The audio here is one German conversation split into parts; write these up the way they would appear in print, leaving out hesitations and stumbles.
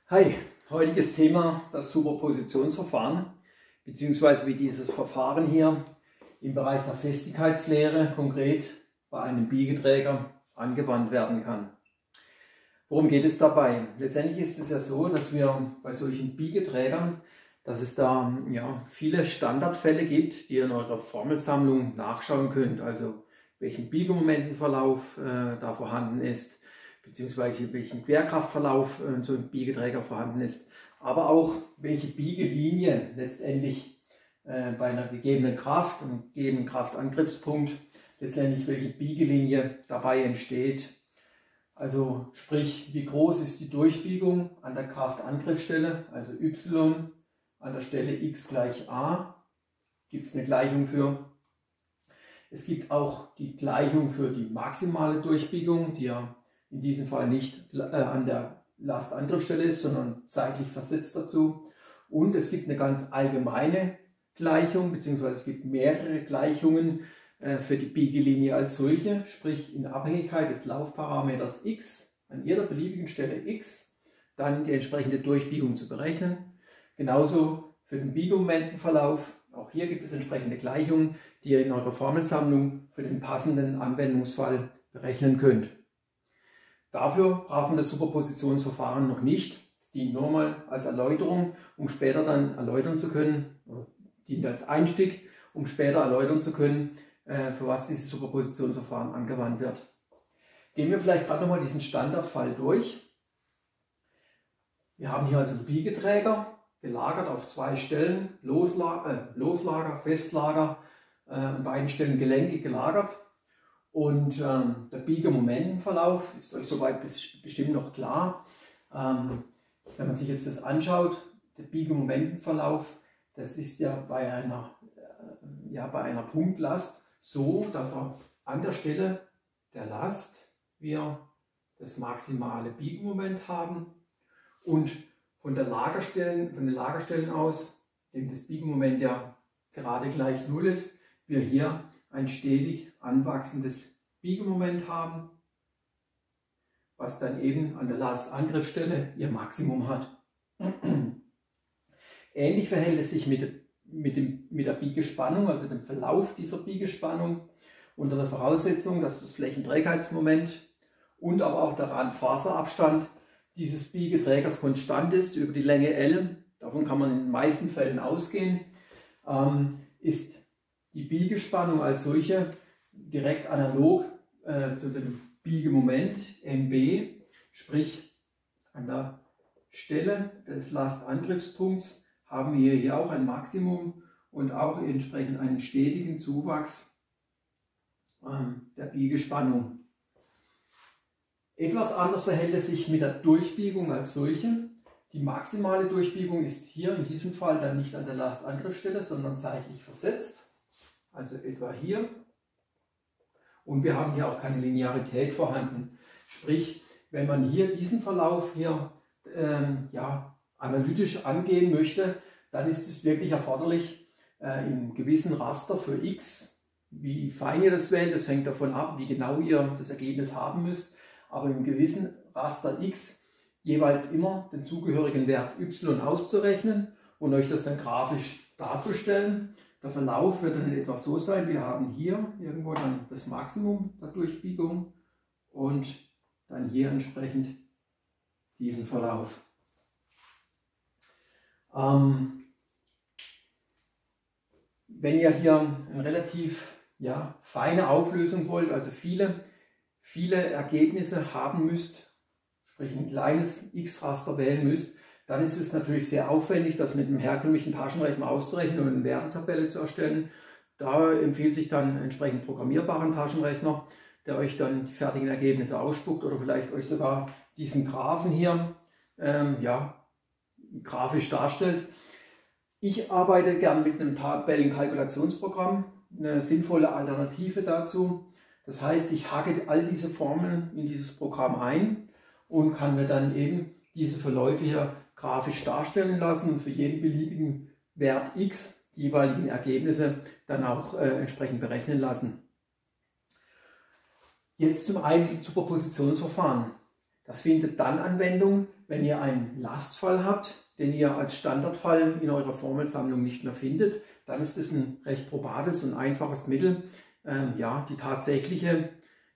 Hi, heutiges Thema das Superpositionsverfahren bzw. wie dieses Verfahren hier im Bereich der Festigkeitslehre konkret bei einem Biegeträger angewandt werden kann. Worum geht es dabei? Letztendlich ist es ja so, dass wir bei solchen Biegeträgern, dass es da viele Standardfälle gibt, die ihr in eurer Formelsammlung nachschauen könnt, also welchen Biegemomentenverlauf da vorhanden ist, beziehungsweise welchen Querkraftverlauf so ein Biegeträger vorhanden ist, aber auch welche Biegelinie letztendlich bei einer gegebenen Kraft und gegebenen Kraftangriffspunkt letztendlich welche Biegelinie dabei entsteht. Also sprich, wie groß ist die Durchbiegung an der Kraftangriffsstelle, also Y an der Stelle x gleich a, gibt es eine Gleichung für. Es gibt auch die Gleichung für die maximale Durchbiegung, die ja in diesem Fall nicht an der Lastangriffsstelle ist, sondern seitlich versetzt dazu. Und es gibt eine ganz allgemeine Gleichung, beziehungsweise es gibt mehrere Gleichungen für die Biegelinie als solche, sprich in Abhängigkeit des Laufparameters x an jeder beliebigen Stelle x, dann die entsprechende Durchbiegung zu berechnen. Genauso für den Biegemomentenverlauf. Auch hier gibt es entsprechende Gleichungen, die ihr in eurer Formelsammlung für den passenden Anwendungsfall berechnen könnt. Dafür braucht man das Superpositionsverfahren noch nicht. Es dient nur mal als Erläuterung, um später dann erläutern zu können, oder dient als Einstieg, um später erläutern zu können, für was dieses Superpositionsverfahren angewandt wird. Gehen wir vielleicht gerade nochmal diesen Standardfall durch. Wir haben hier also einen Biegeträger, gelagert auf zwei Stellen, Loslager, Festlager, an beiden Stellen Gelenke gelagert. Und der Biegemomentenverlauf ist euch soweit bestimmt noch klar. Wenn man sich jetzt das anschaut, der Biegemomentenverlauf, das ist ja bei einer Punktlast so, dass an der Stelle der Last wir das maximale Biegemoment haben und von den Lagerstellen aus, dem das Biegemoment ja gerade gleich 0 ist, wir hier ein stetig anwachsendes Biegemoment haben, was dann eben an der Lastangriffsstelle ihr Maximum hat. Ähnlich verhält es sich mit der Biegespannung, also dem Verlauf dieser Biegespannung, unter der Voraussetzung, dass das Flächenträgheitsmoment und aber auch der Randfaserabstand dieses Biegeträgers konstant ist über die Länge L, davon kann man in den meisten Fällen ausgehen, ist die Biegespannung als solche direkt analog zu dem Biegemoment MB, sprich an der Stelle des Lastangriffspunkts haben wir hier auch ein Maximum und auch entsprechend einen stetigen Zuwachs der Biegespannung. Etwas anders verhält es sich mit der Durchbiegung als solche. Die maximale Durchbiegung ist hier in diesem Fall dann nicht an der Lastangriffsstelle, sondern seitlich versetzt. Also etwa hier. Und wir haben hier auch keine Linearität vorhanden. Sprich, wenn man hier diesen Verlauf hier analytisch angehen möchte, dann ist es wirklich erforderlich, im gewissen Raster für x, wie fein ihr das wählt, das hängt davon ab, wie genau ihr das Ergebnis haben müsst, aber im gewissen Raster x jeweils immer den zugehörigen Wert y auszurechnen und euch das dann grafisch darzustellen. Der Verlauf wird dann in etwa so sein, wir haben hier irgendwo dann das Maximum der Durchbiegung und dann hier entsprechend diesen Verlauf. Wenn ihr hier eine relativ feine Auflösung wollt, also viele Ergebnisse haben müsst, sprich ein kleines X-Raster wählen müsst, dann ist es natürlich sehr aufwendig, das mit einem herkömmlichen Taschenrechner auszurechnen und eine Wertetabelle zu erstellen. Da empfiehlt sich dann einen entsprechend programmierbaren Taschenrechner, der euch dann die fertigen Ergebnisse ausspuckt oder vielleicht euch sogar diesen Graphen hier grafisch darstellt. Ich arbeite gern mit einem Tabellenkalkulationsprogramm, eine sinnvolle Alternative dazu. Das heißt, ich hacke all diese Formeln in dieses Programm ein und kann mir dann eben diese Verläufe hier grafisch darstellen lassen und für jeden beliebigen Wert x die jeweiligen Ergebnisse dann auch entsprechend berechnen lassen. Jetzt zum eigentlichen Superpositionsverfahren. Das findet dann Anwendung, wenn ihr einen Lastfall habt, den ihr als Standardfall in eurer Formelsammlung nicht mehr findet. Dann ist es ein recht probates und einfaches Mittel, die tatsächliche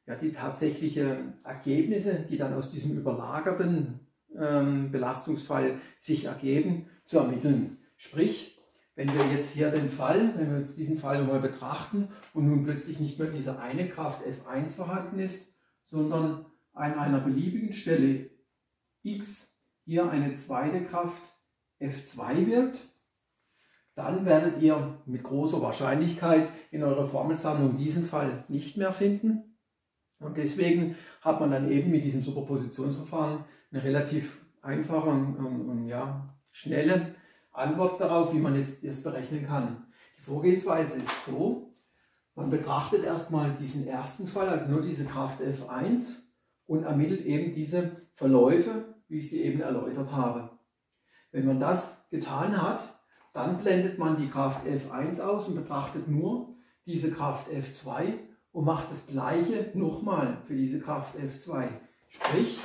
Ergebnisse, die dann aus diesem überlagerten Belastungsfall sich ergeben, zu ermitteln. Sprich, wenn wir jetzt hier wenn wir jetzt diesen Fall nochmal betrachten und nun plötzlich nicht mehr diese eine Kraft F1 vorhanden ist, sondern an einer beliebigen Stelle x hier eine zweite Kraft F2 wirkt, dann werdet ihr mit großer Wahrscheinlichkeit in eurer Formelsammlung diesen Fall nicht mehr finden. Und deswegen hat man dann eben mit diesem Superpositionsverfahren eine relativ einfache und schnelle Antwort darauf, wie man jetzt das berechnen kann. Die Vorgehensweise ist so: Man betrachtet erstmal diesen ersten Fall, also nur diese Kraft F1, und ermittelt eben diese Verläufe, wie ich sie eben erläutert habe. Wenn man das getan hat, dann blendet man die Kraft F1 aus und betrachtet nur diese Kraft F2 und macht das Gleiche nochmal für diese Kraft F2. Sprich,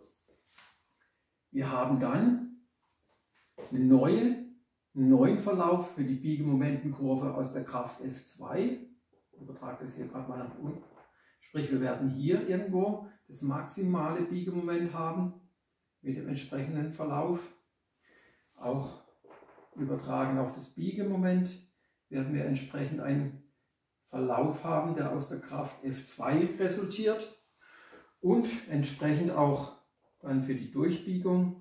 wir haben dann einen neuen Verlauf für die Biegemomentenkurve aus der Kraft F2. Ich übertrage das hier gerade mal nach unten. Sprich, wir werden hier irgendwo das maximale Biegemoment haben mit dem entsprechenden Verlauf. Auch übertragen auf das Biegemoment werden wir entsprechend einen Verlauf haben, der aus der Kraft F2 resultiert, und entsprechend auch dann für die Durchbiegung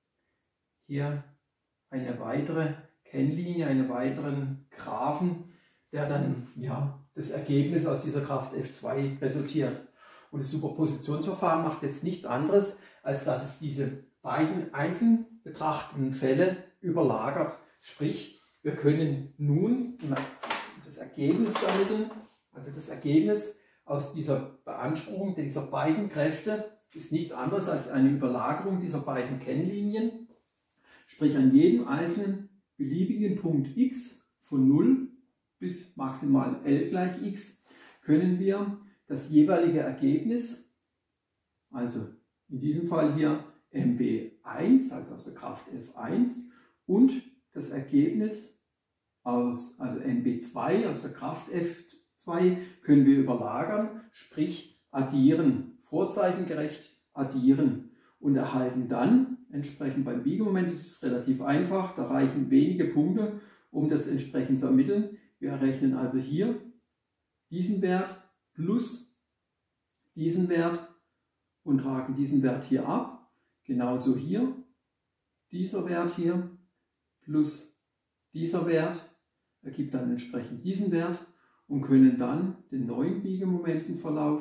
hier eine weitere Kennlinie, einen weiteren Graphen, der dann das Ergebnis aus dieser Kraft F2 resultiert. Und das Superpositionsverfahren macht jetzt nichts anderes, als dass es diese beiden einzeln betrachteten Fälle überlagert. Sprich, wir können nun das Ergebnis ermitteln, also das Ergebnis aus dieser Beanspruchung dieser beiden Kräfte ist nichts anderes als eine Überlagerung dieser beiden Kennlinien. Sprich, an jedem einzelnen beliebigen Punkt x von 0 bis maximal L gleich x können wir das jeweilige Ergebnis, also in diesem Fall hier MB1, also aus der Kraft F1, und das Ergebnis also MB2 aus der Kraft F2 können wir überlagern, sprich addieren, vorzeichengerecht addieren, und erhalten dann entsprechend beim Biegemoment, ist es relativ einfach, da reichen wenige Punkte, um das entsprechend zu ermitteln. Wir errechnen also hier diesen Wert plus diesen Wert und tragen diesen Wert hier ab. Genauso hier, dieser Wert hier plus dieser Wert ergibt dann entsprechend diesen Wert und können dann den neuen Biegemomentenverlauf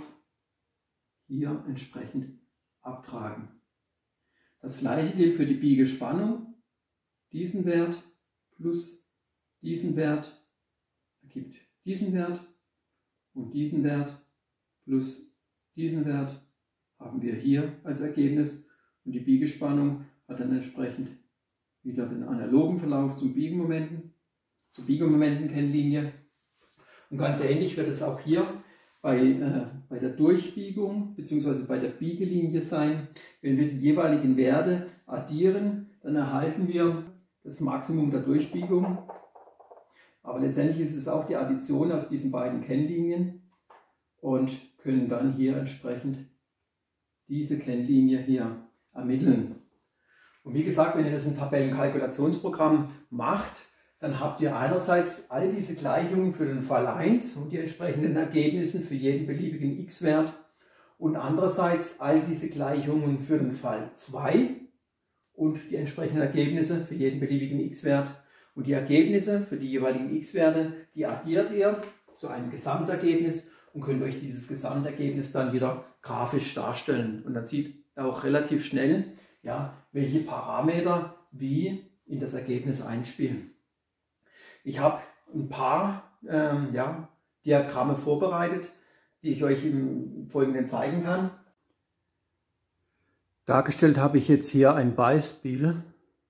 hier entsprechend abtragen. Das gleiche gilt für die Biegespannung. Diesen Wert plus diesen Wert ergibt diesen Wert, und diesen Wert plus diesen Wert haben wir hier als Ergebnis, und die Biegespannung hat dann entsprechend wieder den analogen Verlauf zur Biegemomentenkennlinie. Und ganz ähnlich wird es auch hier bei der Durchbiegung bzw. bei der Biegelinie sein. Wenn wir die jeweiligen Werte addieren, dann erhalten wir das Maximum der Durchbiegung. Aber letztendlich ist es auch die Addition aus diesen beiden Kennlinien und können dann hier entsprechend diese Kennlinie hier ermitteln. Und wie gesagt, wenn ihr das im Tabellenkalkulationsprogramm macht, dann habt ihr einerseits all diese Gleichungen für den Fall 1 und die entsprechenden Ergebnisse für jeden beliebigen x-Wert und andererseits all diese Gleichungen für den Fall 2 und die entsprechenden Ergebnisse für jeden beliebigen x-Wert. Und die Ergebnisse für die jeweiligen x-Werte, die addiert ihr zu einem Gesamtergebnis und könnt euch dieses Gesamtergebnis dann wieder grafisch darstellen. Und dann sieht ihr auch relativ schnell, welche Parameter wie in das Ergebnis einspielen. Ich habe ein paar Diagramme vorbereitet, die ich euch im Folgenden zeigen kann. Dargestellt habe ich jetzt hier ein Beispiel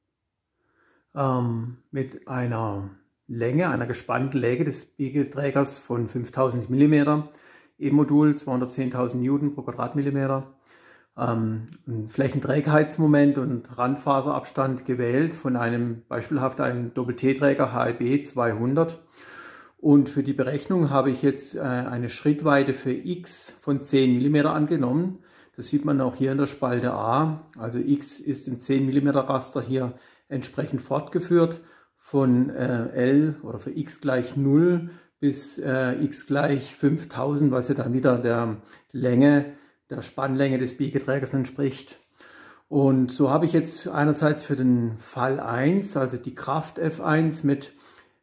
mit einer Länge, einer gespannten Länge des Biegeträgers von 5000 mm, im Modul 210.000 Newton pro Quadratmillimeter. ein Flächenträgheitsmoment und Randfaserabstand gewählt von beispielhaft einem Doppel-T-Träger HLB 200. Und für die Berechnung habe ich jetzt eine Schrittweite für X von 10 mm angenommen. Das sieht man auch hier in der Spalte A. Also X ist im 10 mm Raster hier entsprechend fortgeführt von L oder für X gleich 0 bis X gleich 5000, was ja dann wieder der Spannlänge des Biegeträgers entspricht. Und so habe ich jetzt einerseits für den Fall 1, also die Kraft F1 mit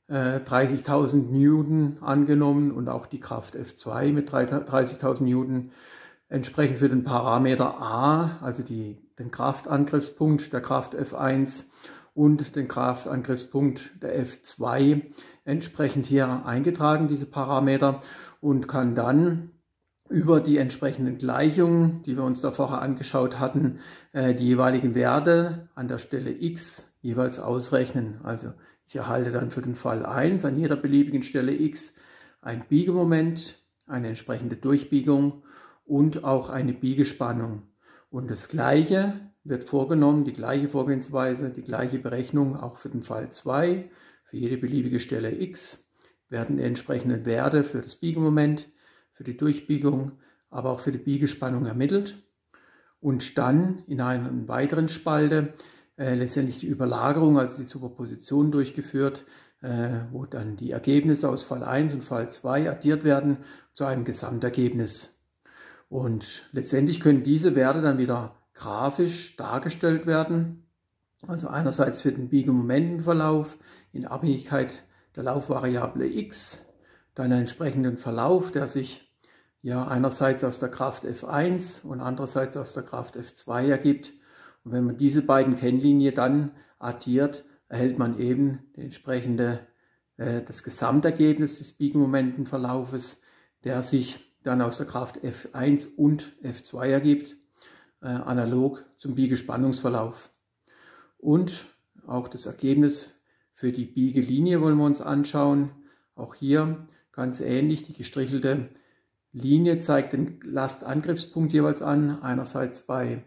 30.000 Newton angenommen und auch die Kraft F2 mit 30.000 Newton. Entsprechend für den Parameter A, also den Kraftangriffspunkt der Kraft F1 und den Kraftangriffspunkt der F2 entsprechend hier eingetragen, diese Parameter, und kann dann über die entsprechenden Gleichungen, die wir uns da vorher angeschaut hatten, die jeweiligen Werte an der Stelle X jeweils ausrechnen. Also ich erhalte dann für den Fall 1 an jeder beliebigen Stelle X ein Biegemoment, eine entsprechende Durchbiegung und auch eine Biegespannung. Und das Gleiche wird vorgenommen, die gleiche Vorgehensweise, die gleiche Berechnung auch für den Fall 2. Für jede beliebige Stelle X werden die entsprechenden Werte für das Biegemoment, für die Durchbiegung, aber auch für die Biegespannung ermittelt. Und dann in einer weiteren Spalte letztendlich die Überlagerung, also die Superposition durchgeführt, wo dann die Ergebnisse aus Fall 1 und Fall 2 addiert werden zu einem Gesamtergebnis. Und letztendlich können diese Werte dann wieder grafisch dargestellt werden. Also einerseits für den Biegemomentenverlauf in Abhängigkeit der Laufvariable x, dann einen entsprechenden Verlauf, der sich ja einerseits aus der Kraft F1 und andererseits aus der Kraft F2 ergibt. Und wenn man diese beiden Kennlinien dann addiert, erhält man eben das Gesamtergebnis des Biegemomentenverlaufes, der sich dann aus der Kraft F1 und F2 ergibt, analog zum Biegespannungsverlauf. Und auch das Ergebnis für die Biegelinie wollen wir uns anschauen. Auch hier ganz ähnlich, die gestrichelte Linie zeigt den Lastangriffspunkt jeweils an, einerseits bei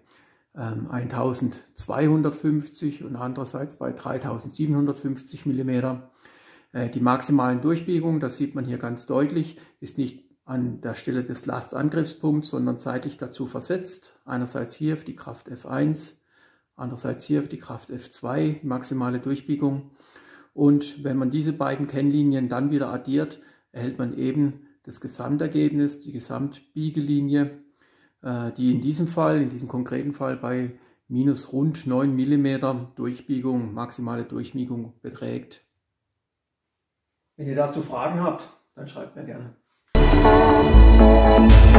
1250 und andererseits bei 3750 mm. Die maximalen Durchbiegungen, das sieht man hier ganz deutlich, ist nicht an der Stelle des Lastangriffspunkts, sondern zeitlich dazu versetzt. Einerseits hier für die Kraft F1, andererseits hier für die Kraft F2, die maximale Durchbiegung. Und wenn man diese beiden Kennlinien dann wieder addiert, erhält man eben das Gesamtergebnis, die Gesamtbiegelinie, die in diesem konkreten Fall bei minus rund 9 mm Durchbiegung, maximale Durchbiegung beträgt. Wenn ihr dazu Fragen habt, dann schreibt mir gerne.